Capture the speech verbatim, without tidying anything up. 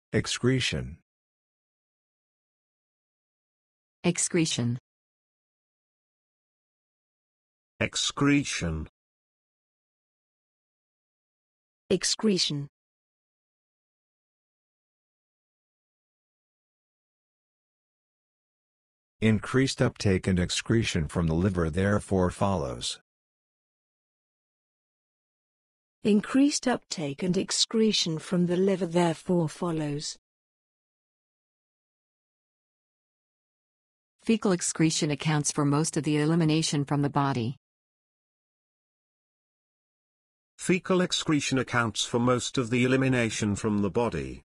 Excretion. Excretion. Excretion. Excretion. Increased uptake and excretion from the liver therefore follows. Increased uptake and excretion from the liver therefore follows. Fecal excretion accounts for most of the elimination from the body. Fecal excretion accounts for most of the elimination from the body.